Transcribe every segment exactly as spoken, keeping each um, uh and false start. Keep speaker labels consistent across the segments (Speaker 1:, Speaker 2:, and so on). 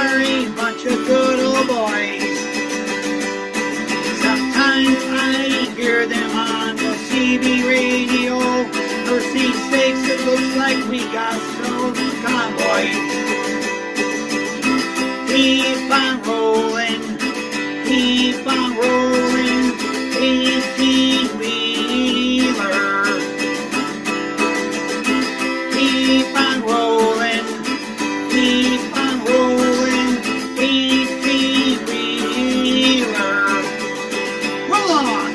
Speaker 1: are a bunch of good old boys. Sometimes I hear them on the C B radio. Mercy sakes, it looks like we got some convoys. Keep on rolling, keep on rolling, eighteen-wheeler. Keep on rolling, keep on rolling, eighteen-wheeler. Roll on!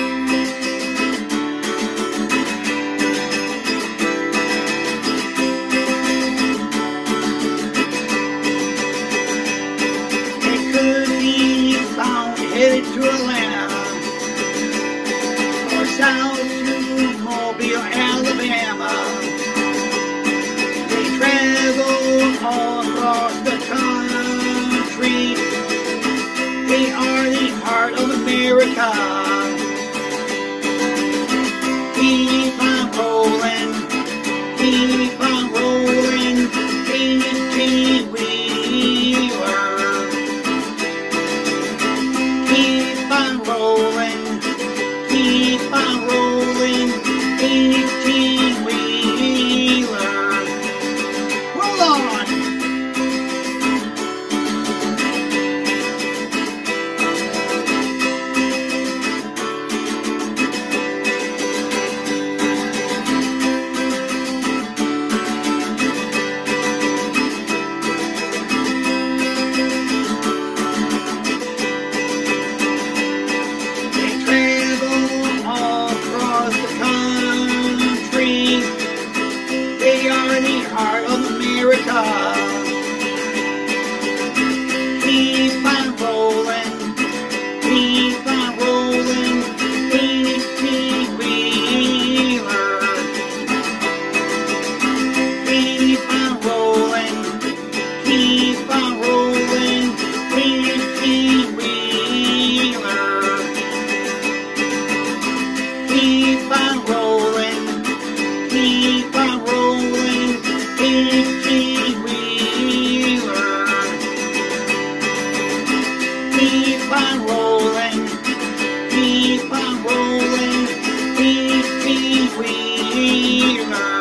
Speaker 1: It could be found headed to Atlanta or south to Mobile, Alabama. They travel all across the country. They are the heart of America. Keep on rolling, keep on rolling, eighteen-wheeler. Keep on rolling, keep on rolling, eighteen-wheeler. Roll on! They travel all across the country. They are the heart of America. Keep on rolling, keep on rolling, eighteen-wheeler. Keep on rolling, keep on rolling, eighteen-wheeler. Keep on rolling, keep on rolling, eighteen-wheeler. Keep on rolling, keep on rolling, eighteen-wheeler.